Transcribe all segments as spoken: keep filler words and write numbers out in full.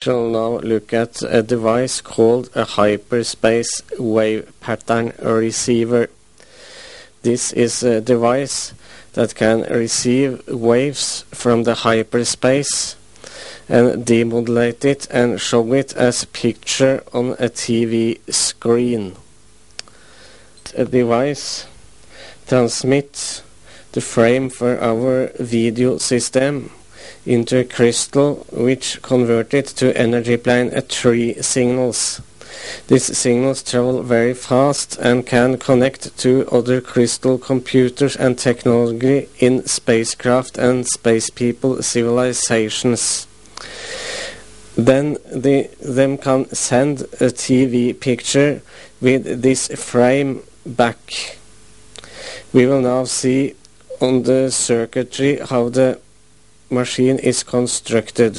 Shall now look at a device called a hyperspace wave pattern receiver. This is a device that can receive waves from the hyperspace and demodulate it and show it as a picture on a T V screen. A device transmits the frame for our video system into a crystal, which converted to energy plane uh, three signals. These signals travel very fast and can connect to other crystal computers and technology in spacecraft and space people civilizations. Then the, them can send a T V picture with this frame back. We will now see on the circuitry how the machine is constructed.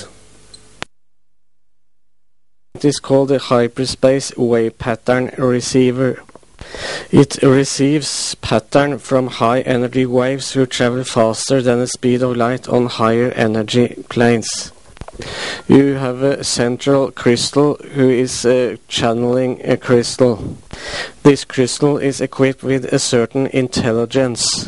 It is called a hyperspace wave pattern receiver. It receives pattern from high energy waves who travel faster than the speed of light on higher energy planes. You have a central crystal who is uh, channeling a crystal. This crystal is equipped with a certain intelligence.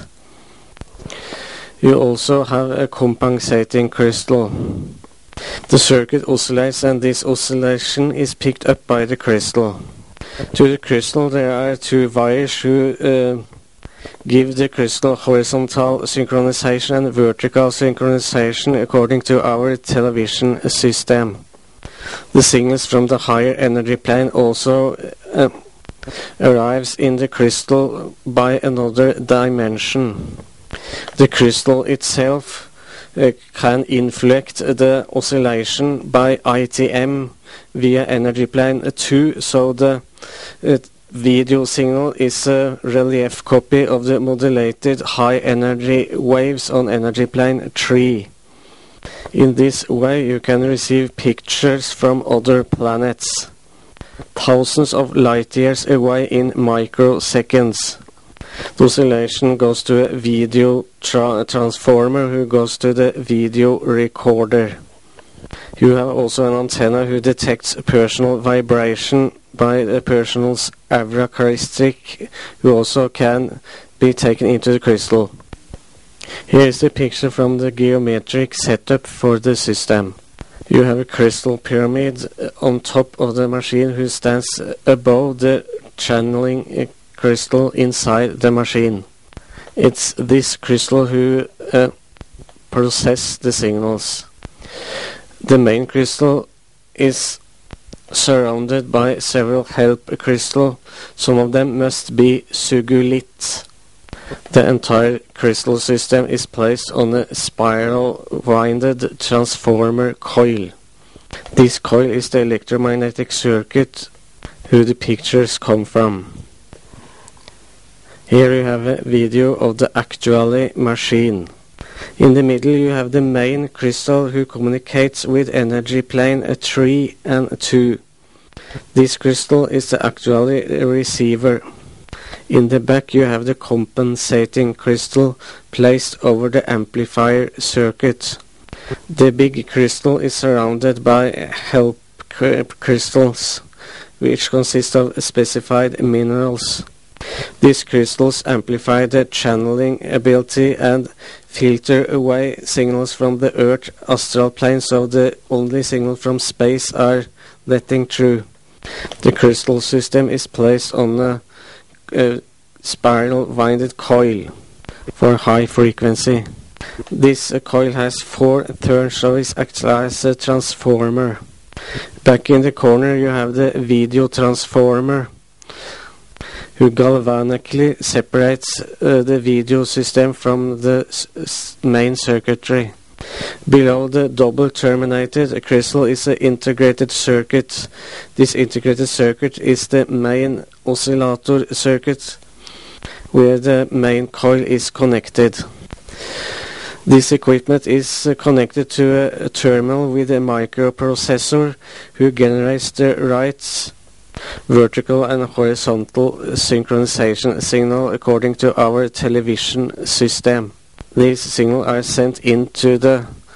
You also have a compensating crystal. The circuit oscillates, and this oscillation is picked up by the crystal. To the crystal there are two wires who uh, give the crystal horizontal synchronization and vertical synchronization according to our television system. The signals from the higher energy plane also uh, arrives in the crystal by another dimension. The crystal itself uh, can inflect the oscillation by I T M via energy plane two, so the uh, video signal is a relief copy of the modulated high energy waves on energy plane three. In this way you can receive pictures from other planets, thousands of light years away in microseconds. The oscillation goes to a video tra transformer who goes to the video recorder. You have also an antenna who detects personal vibration by the person's aura characteristic, who also can be taken into the crystal. Here is the picture from the geometric setup for the system. You have a crystal pyramid on top of the machine who stands above the channeling crystal inside the machine. It's this crystal who uh, processes the signals. The main crystal is surrounded by several help crystals. Some of them must be sugulite. The entire crystal system is placed on a spiral winded transformer coil. This coil is the electromagnetic circuit who the pictures come from. Here you have a video of the actual machine. In the middle you have the main crystal who communicates with energy plane three and two. This crystal is the actual receiver. In the back you have the compensating crystal placed over the amplifier circuit. The big crystal is surrounded by help crystals, which consist of specified minerals. These crystals amplify the channeling ability and filter away signals from the Earth astral plane, so the only signal from space are letting through. The crystal system is placed on a, a spiral winded coil for high frequency. This uh, coil has four turns, so it acts as a transformer. Back in the corner you have the video transformer, who galvanically separates uh, the video system from the s main circuitry. Below the double terminated crystal is an integrated circuit. This integrated circuit is the main oscillator circuit, where the main coil is connected. This equipment is uh, connected to a, a terminal with a microprocessor who generates the right vertical and horizontal synchronization signal according to our television system. These signals are sent into the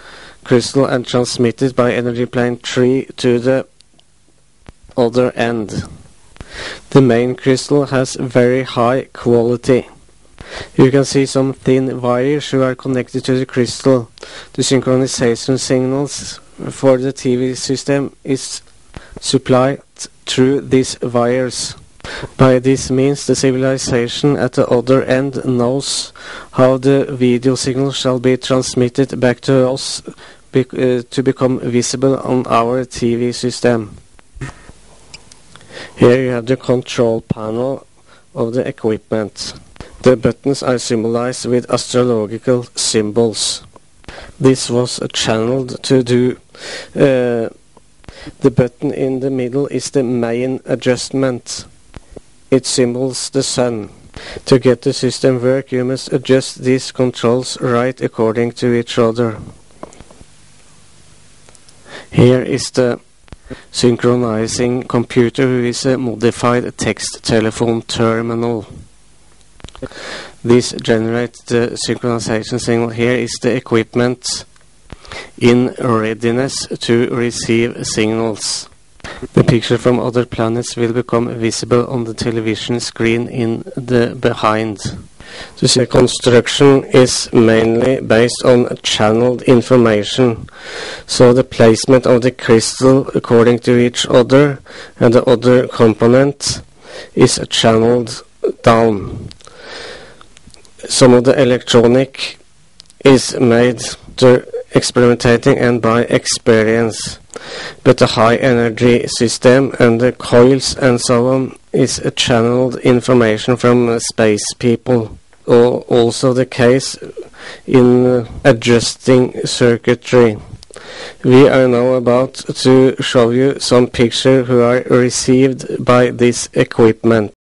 crystal and transmitted by energy plane three to the other end. The main crystal has very high quality. You can see some thin wires who are connected to the crystal. The synchronization signals for the T V system is supplied through these wires. By this means, the civilization at the other end knows how the video signal shall be transmitted back to us be uh, to become visible on our T V system. Here you have the control panel of the equipment. The buttons are symbolized with astrological symbols. This was channeled to do. Uh, the button in the middle is the main adjustment. It symbols the sun. To get the system work, you must adjust these controls right according to each other. Here is the synchronizing computer, who is a modified text telephone terminal. This generates the synchronization signal. Here is the equipment in readiness to receive signals. The picture from other planets will become visible on the television screen in the behind. The construction is mainly based on channeled information, so the placement of the crystal according to each other and the other component is channeled down. Some of the electronic is made through experimenting and by experience, but the high energy system and the coils and so on is a channeled information from uh, space people. Or also the case in uh, adjusting circuitry. We are now about to show you some pictures who are received by this equipment.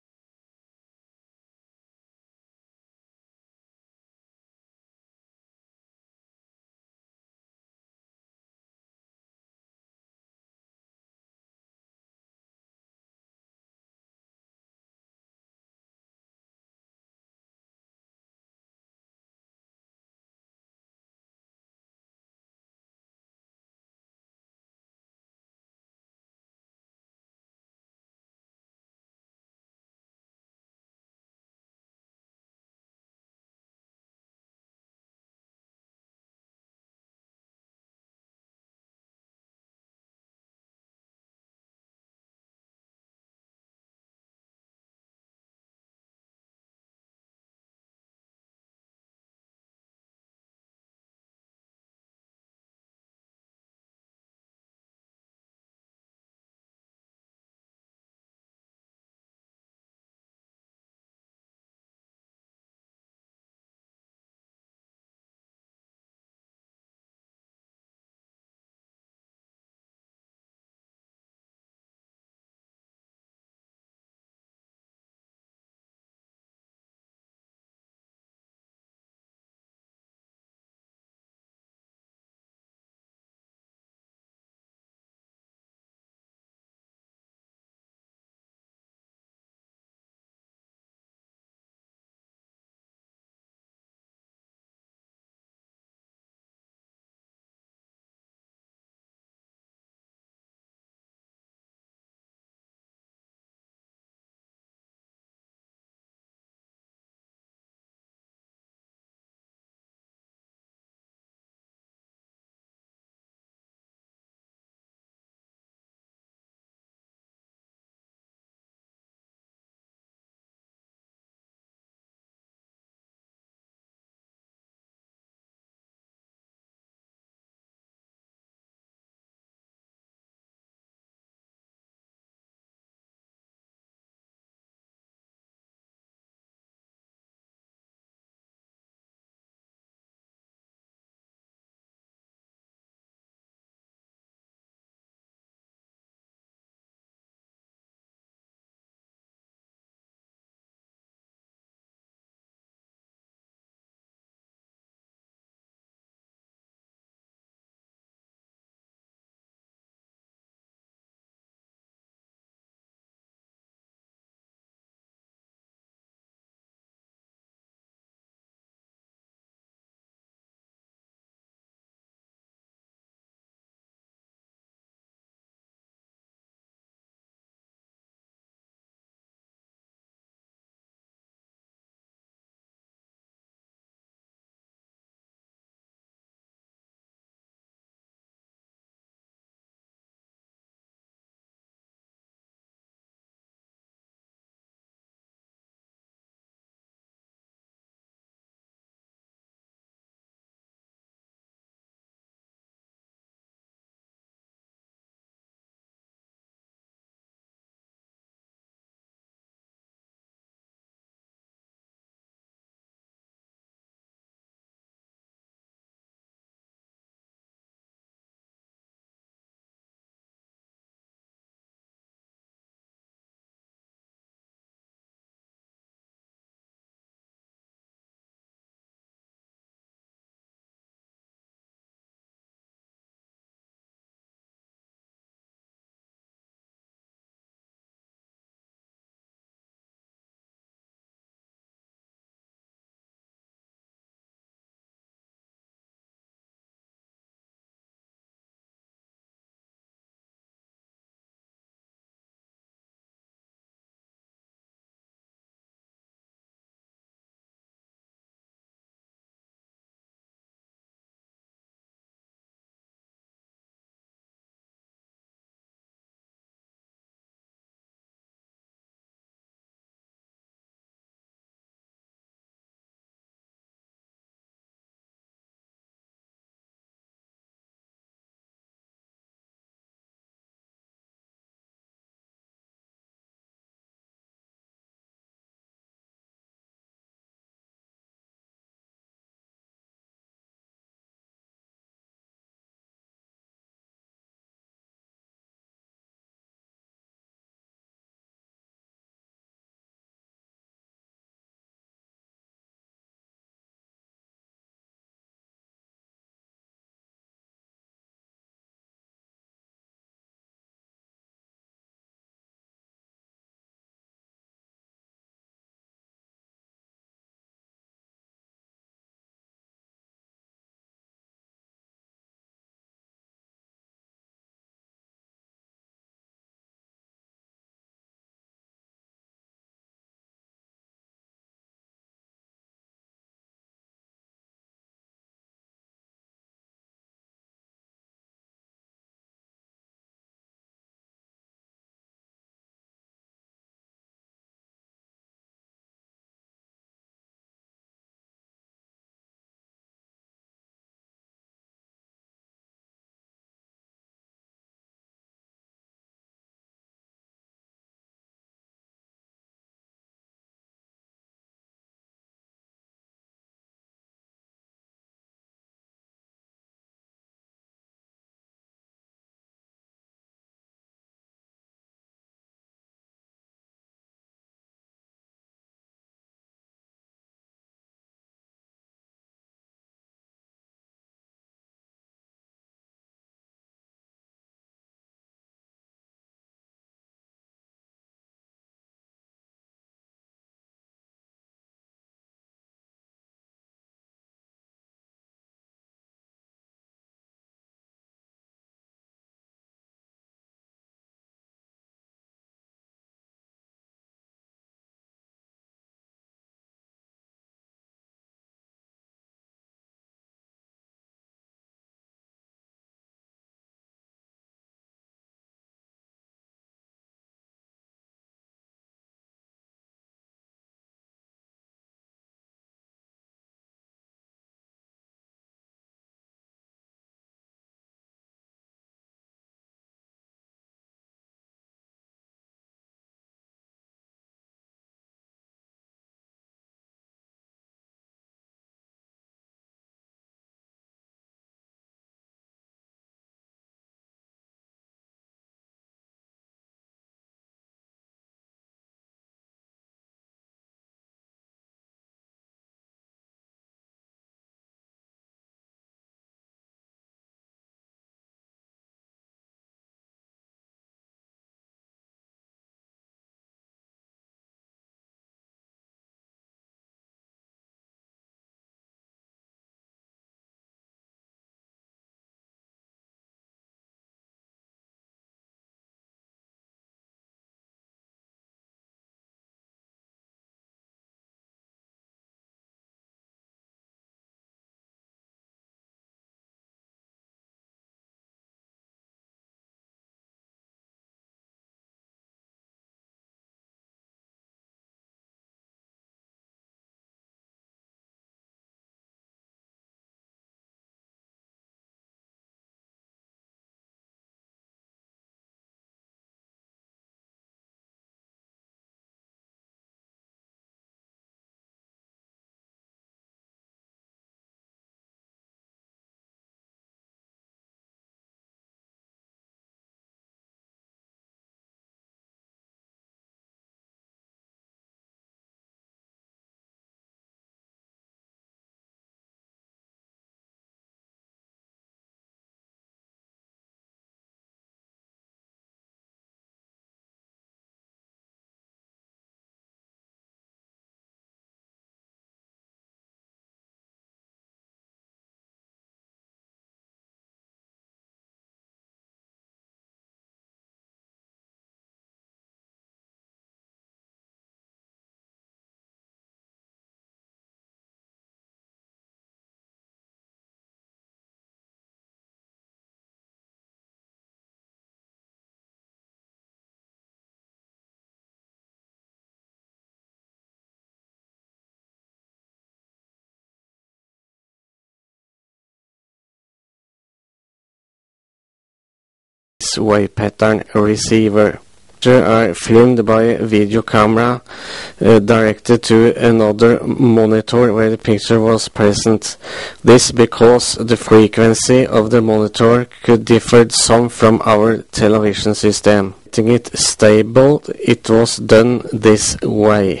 Space Wave Pattern Receiver. Are filmed by a video camera uh, directed to another monitor where the picture was present. This because the frequency of the monitor could differ some from our television system. Making it stable, it was done this way.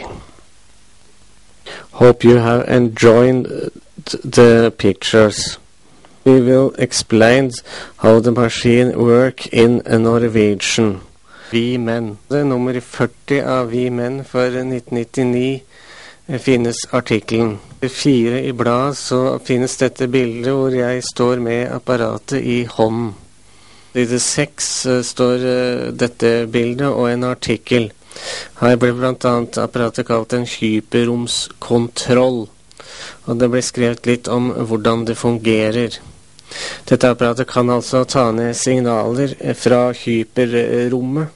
Hope you have enjoyed the pictures. We will explain how the machine works in Norwegian. Vi menn. Det er nummer førti av Vi menn for nitten nittini finnes artikkelen. I fire i bladet så finnes dette bildet hvor jeg står med apparatet i hånden. I det seks står dette bildet og en artikkel. Her ble blant annet apparatet kalt en hyperromskontroll, og det ble skrevet litt om hvordan det fungerer. Dette apparatet kan altså ta ned signaler fra hyperrommet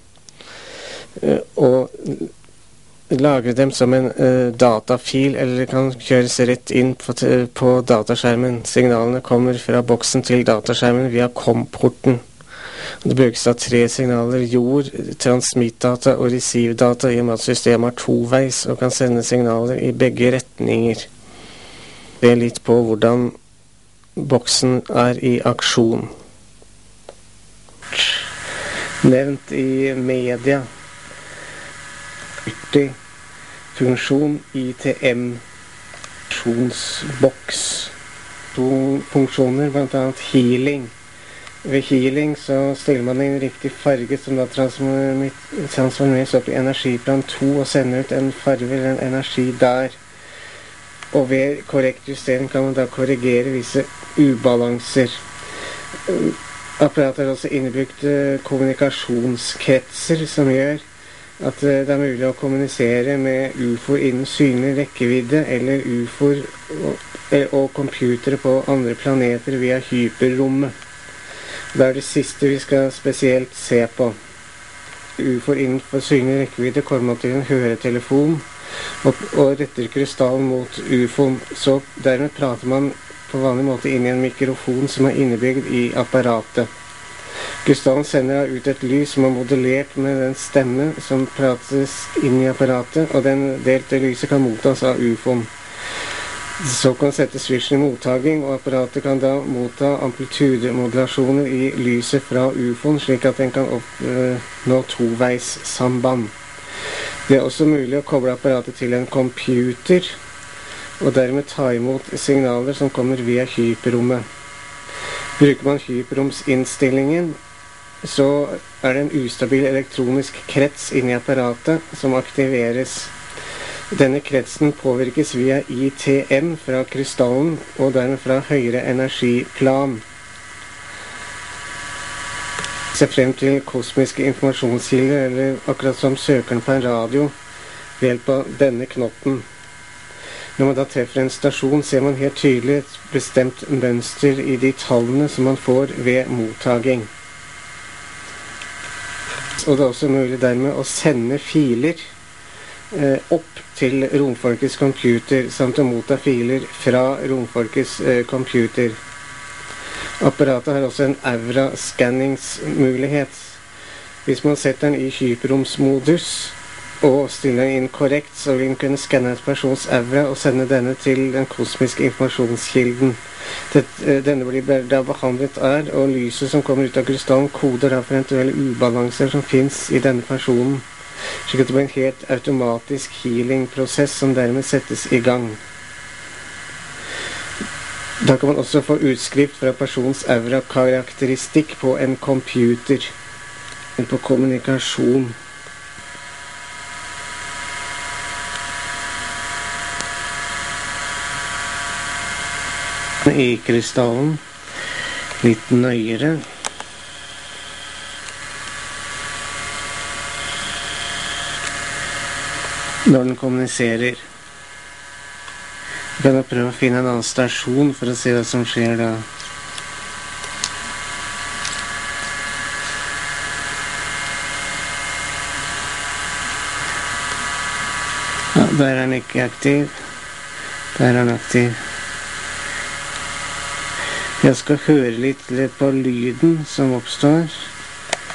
og lagre dem som en uh, datafil, eller kan kjøres rett inn på, på dataskjermen. Signalene kommer fra boksen til dataskjermen via kom-porten. Det brukes av tre signaler: jord, transmittdata og receive-data, i og med at systemet har toveis og kan sende signaler i begge retninger. Det er litt på hvordan boksen er i aksjon. Nevnt i media. Funksjon I T M funksjonsboks. To funksjoner, blant annet healing. Ved healing så stiller man en riktig farge som da transformeres opp i energiplan to og sender ut en farge eller en energi der. Og ved korrekt justering kan man da korrigere visse ubalanser. Apparatet har også innebygd kommunikasjonskretser som gjør at det er mulig å kommunisere med U F O-er innen synlig rekkevidde, eller U F O-er og, og computere på andre planeter via hyperrommet. Det er det siste vi skal spesielt se på. U F O-er innenfor synlig rekkevidde kommer til en høretelefon og, og retter krystallen mot U F O-en, så dermed prater man på vanlig måte inn i en mikrofon som er innebygd i apparatet. Krystallen sender ut et lys som er modellert med den stemme som prates inn i apparatet, og den delte lyset kan mottas av U F O-en. Så kan sette switchen i mottaging, og apparatet kan da motta amplitudemodulasjoner i lyset fra U F O-en, slik at den kan oppnå toveissamband. Det er også mulig å koble apparatet til en computer, og dermed ta imot signaler som kommer via hyperrommet. Bruker man hyperromsinnstillingen, så er det en ustabil elektronisk krets inni apparatet som aktiveres. Denne kretsen påvirkes via I T M fra krystallen og dermed fra høyere energiplan. Se frem til kosmiske informasjonskilder, eller akkurat som søkeren på en radio, ved hjelp av denne knotten. Når man da treffer en stasjon, ser man helt tydelig et bestemt mønster i de tallene som man får ved mottaging. Og det er også mulig dermed å sende filer eh, opp til romfolkets computer, samt å motta filer fra romfolkets eh, computer. Apparatet har også en aura-scanningsmulighet. Hvis man setter den i hyperromsmodus og stiller den inn korrekt, så vil den kunne skanne et persons aura og sende denne til den kosmiske informasjonskilden. Denne blir da behandlet er, og lyset som kommer ut av krystallen koder da for eventuelle ubalanser som finnes i denne personen, slik at det blir en helt automatisk healing-prosess som dermed settes i gang. Da kan man også få utskrift fra persons aura-karakteristikk på en computer, på kommunikasjon. I krystallen litt nøyere. Når den kommuniserer. Vi kan da prøve å finne en annen stasjon for å se hva som skjer da. Ja, der er den ikke aktiv. Der er den aktiv. Jeg skal høre litt, litt på lyden som oppstår.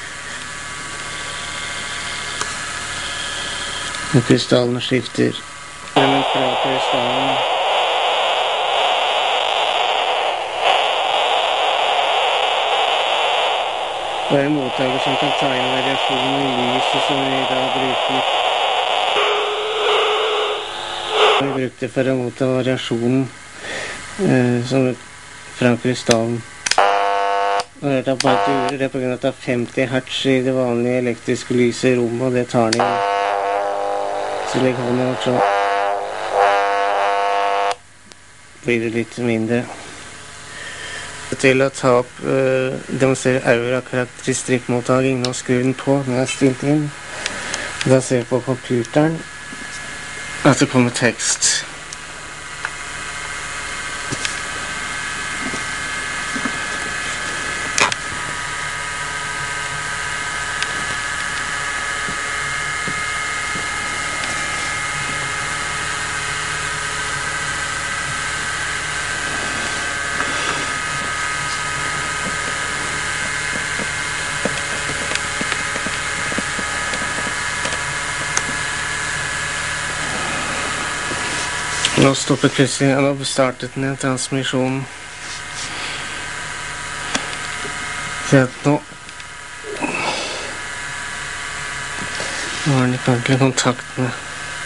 Og krystallene skifter gjennom fra krystallen. Det er en mottaker som kan ta inn variasjoner i lyset som vi da bruker. Vi brukte for å motta variasjonen eh, som fra krystallen. Og det er bare at du gjør det på grunn av at det er femti hertz i det vanlige elektriske lyset i rommet, og det tar den inn. Så legg hånda vårt, så blir det litt mindre. Til å ta opp, uh, demonstrere aura-karakteristikkmottaking. Nå skrur den på, den er stilt inn. Da ser vi på computeren at det kommer tekst. Nå stoppet plutselig, og nå startet den en transmisjon. Se at nå Nå har den ikke ordentlig kontakt med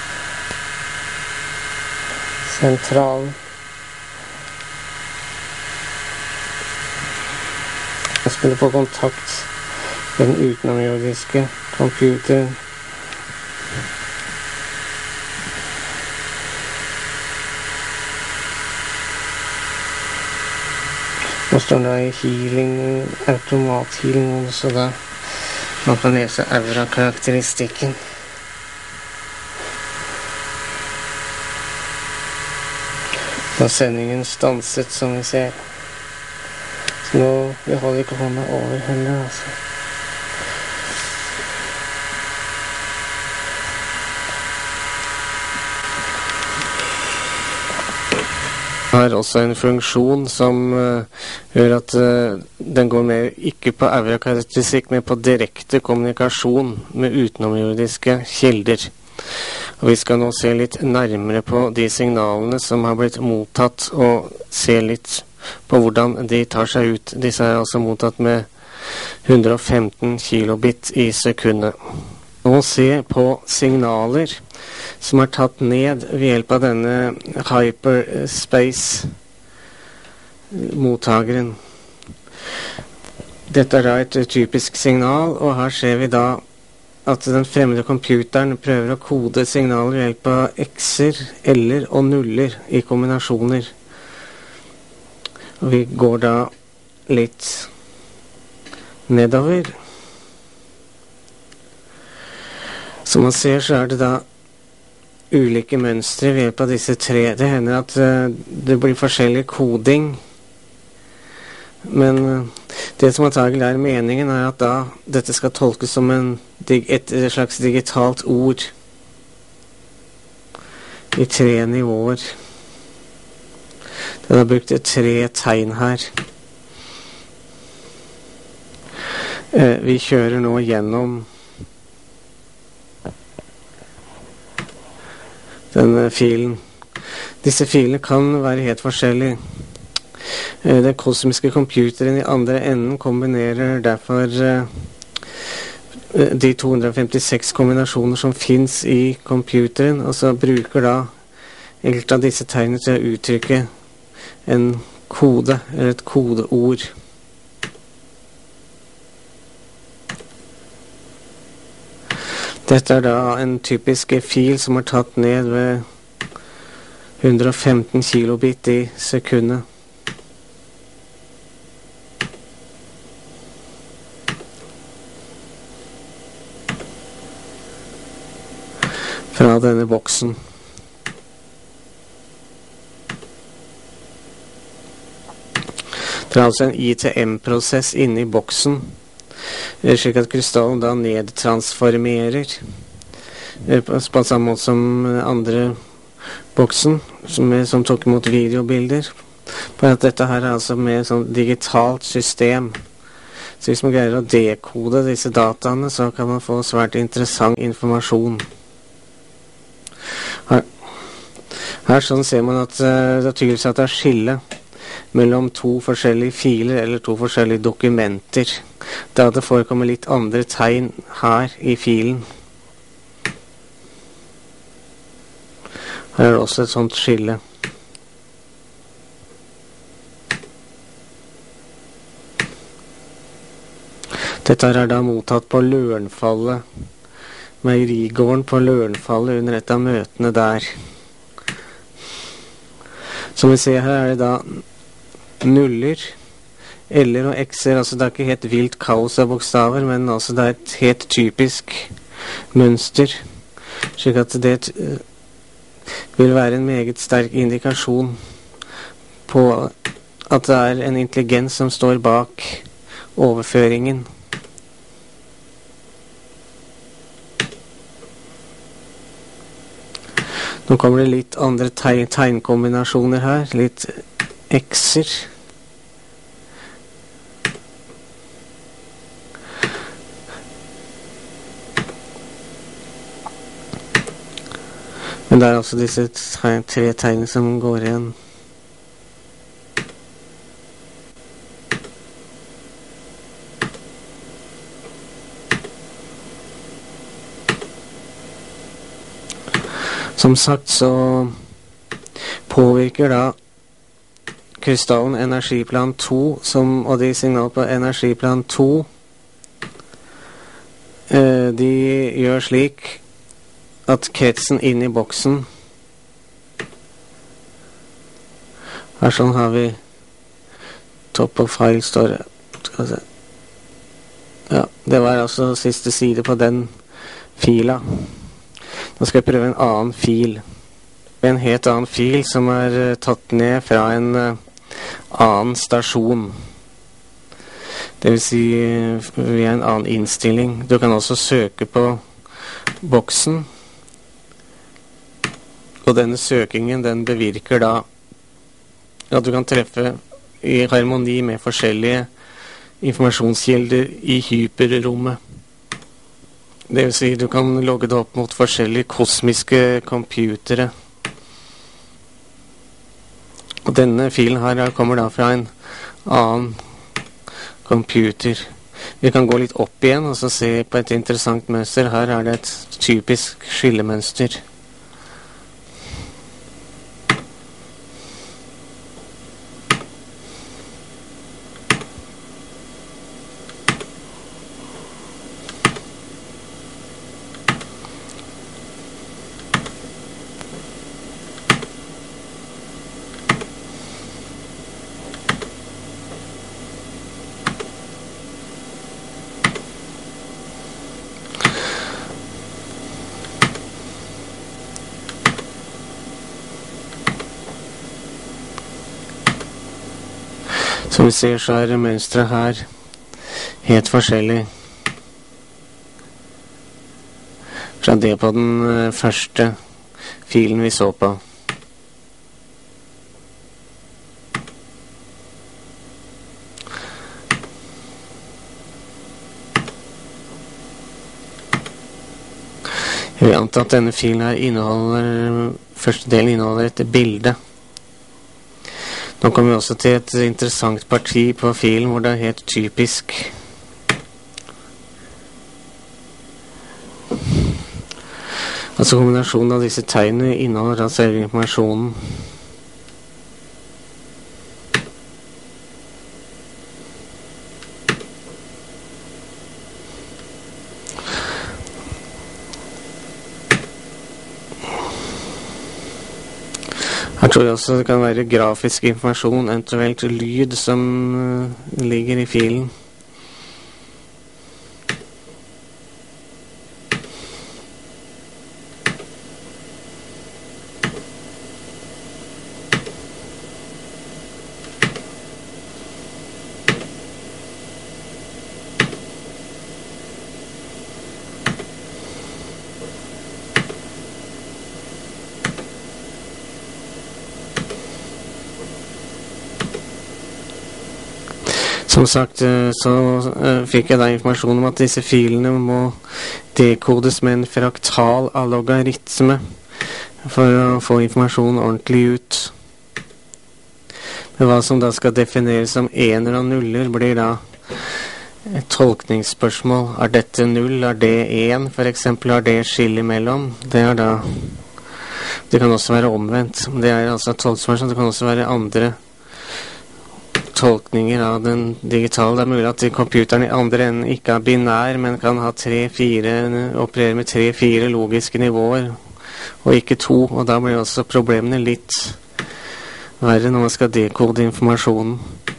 sentralen. Jeg spiller på kontakt med den utenomjordiske computeren. Nå står det i healing, automathealing, så da man kan lese aura-karakteristikken. Da sendingen stanset, som vi ser. Så nå, vi holder ikke hånda over heller, altså. Har også en funksjon som uh, gjør at uh, den går mer ikke på aura-karakteristikk, men på direkte kommunikasjon med utenomjordiske kilder. Og vi skal nå se litt nærmere på de signalene som har blitt mottatt, og se litt på hvordan de tar seg ut. Disse er altså mottatt med hundre og femten kilobit i sekundet. Nå se på signaler som er tatt ned ved hjelp av denne hyperspace-mottageren. Dette er da et typisk signal, og her ser vi da at den fremmede computeren prøver å kode signaler ved hjelp av x-er, l-er og nuller i kombinasjoner. Og vi går da litt nedover. Som man ser, så er det da ulike mønstre ved hjelp av disse tre. Det hender at uh, det blir forskjellig koding, men uh, det som antagelig er meningen er at da dette skal tolkes som en, et slags digitalt ord i tre nivåer. Den har brukt tre tegn her. Uh, vi kjører nå gjennom denne filen. Disse filene kan være helt forskjellige. Den kosmiske computeren i andre enden kombinerer derfor de to hundre og femtiseks kombinasjoner som finnes i computeren, og så bruker da enkelte av disse tegnene til å uttrykke en kode, eller et kodeord. Dette er da en typisk fil som er tatt ned ved hundre og femten kilobit i sekundet. Fra denne boksen. Det er altså en I T M-prosess inne i boksen, slik at krystallen da nedtransformerer på samme måte som andre boksen som, som tok imot videobilder. Bare at dette her er altså med et sånt digitalt system. Så hvis man greier å dekode disse dataene, så kan man få svært interessant informasjon. Her sånn ser man at uh, det er tydelig at det er skille mellom to forskjellige filer eller to forskjellige dokumenter. Da det forekommer litt andre tegn her i filen. Her er det også et sånt skille. Dette er da mottatt på Lørenfallet, meierigården på Lørenfallet under et av møtene der. Som vi ser her er det da nuller, L-er og X-er, altså det er ikke helt vilt kaos av bokstaver, men altså det er et helt typisk mønster, slik at det vil være en meget sterk indikasjon på at det er en intelligens som står bak overføringen. Nå kommer det litt andre tegn, tegnkombinasjoner her, litt X-er. Men det er altså disse tre tegnene som går igjen. Som sagt så påvirker da krystallen energiplan to, som, og de signaler på energiplan to, eh, de gjør slik at kretsen inn i boksen, her sånn har vi top of file står det, skal vi se, ja, det var altså siste side på den fila. Nå skal jeg prøve en annen fil. En helt annen fil som er uh, tatt ned fra en uh, annen stasjon. Det vil si uh, via en annen innstilling. Du kan også søke på boksen. Og denne søkingen den bevirker da at du kan treffe i harmoni med forskjellige informasjonskilder i hyperrommet. Det vil si, du kan logge det opp mot forskjellige kosmiske computere. Og denne filen her kommer da fra en annen computer. Vi kan gå litt opp igjen og så se på et interessant mønster. Her er det et typisk skillemønster. Som vi ser så er mønstret her helt forskjellig fra det på den første filen vi så på. Jeg vil anta at denne filen her inneholder, første delen inneholder et bilde. Nå kommer vi også til et interessant parti på filen hvor det er helt typisk. Altså kombinasjonen av disse tegnene inneholder altså informasjonen. Her tror jeg også det kan være grafisk informasjon, eventuelt lyd som uh, ligger i filen. Som sagt, så uh, fikk jeg da informasjon om at disse filene må dekodes med en fraktal allogaritme, for å få informasjonen ordentlig ut. Men hva som da skal defineres som ener og nuller, blir da et tolkningsspørsmål. Er dette null? Er det en? For eksempel, er det skille imellom? Det er da Det kan også være omvendt. Det er altså et tolkningsspørsmål. Det kan også være andre tolkninger av den digitale. Det er mulig at computeren i andre enden ikke er binær, men kan ha tre, fire, operere med tre, fire logiske nivåer, og ikke to. Og da blir også problemene litt verre når man skal dekode informasjonen.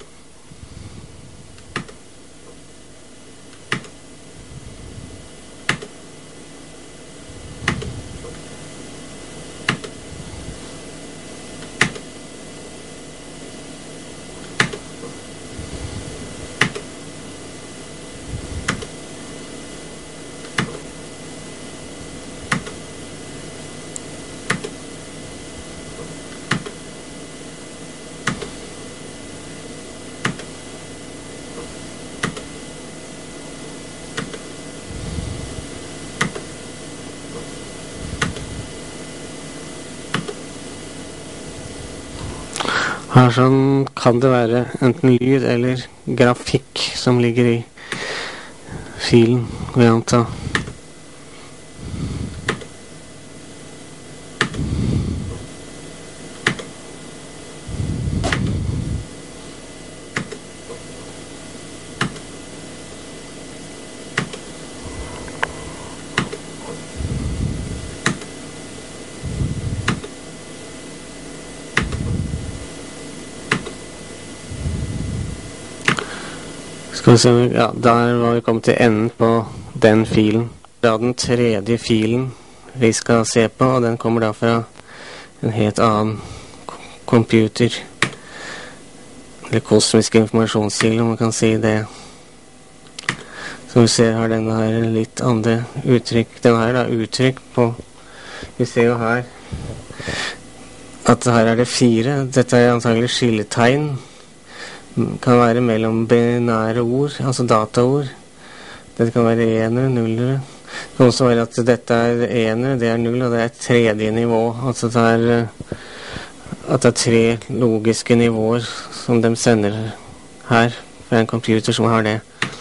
Her sånn kan det være enten lyd eller grafikk som ligger i filen, vil jeg anta. Skal vi se, ja, der var vi kommet til enden på den filen. Det er den tredje filen vi skal se på, og den kommer da fra en helt annen computer. Eller kosmisk informasjonskilde, om man kan si det. Så vi ser her, denne her litt andre uttrykk. Den her er uttrykk på, vi ser jo her, at her er det fire. Dette er antagelig skilletegn. Kan være mellom binære ord, altså dataord. Dette kan være enere, nullere. Det kan også være at dette er enere, det er null, og det er et tredje nivå. Altså det er, at det er tre logiske nivåer som de sender her, fra en computer som har det.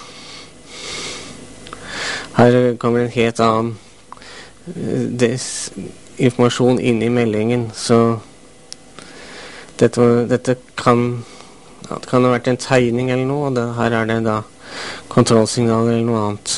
Her kommer en helt annen des, informasjon inn i meldingen, så dette, dette kan det kan ha vært en tegning eller noe, og det, her er det da kontrollsignaler eller noe annet.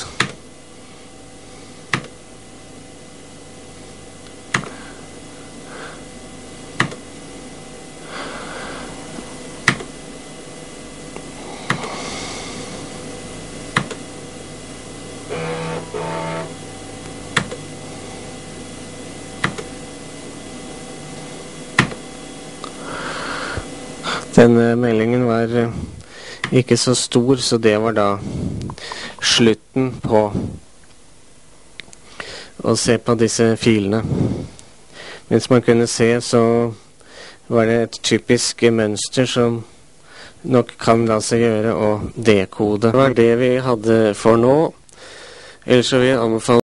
Denne meldingen var ikke så stor, så det var da slutten på å se på disse filene. Mens man kunne se, så var det et typisk mønster som nok kan la seg gjøre å dekode. Det var det vi hadde for nå. Ellers så vil jeg anbefale